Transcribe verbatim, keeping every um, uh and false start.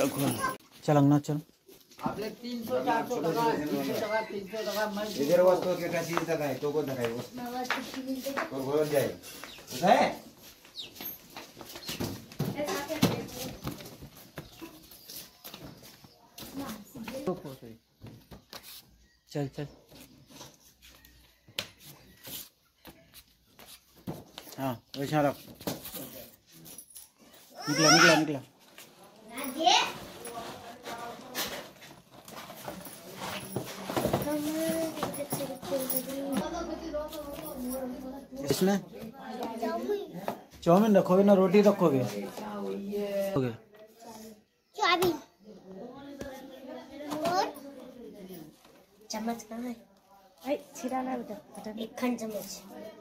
चल अंगना चल। आपले तीन सौ चार सौ टका तीन सौ टका तीन सौ टका मैं इधर वस्तु के का चीज तक है तो को दिखाई वो और बोल जाए है चल चल हाँ वैसा रख। निकला निकला निकला इसमें चाउमीन रखोगे ना रोटी रखोगे? चाबी और चम्मच कहाँ है? छिड़ा ना बेटा, एक खंड चम्मच।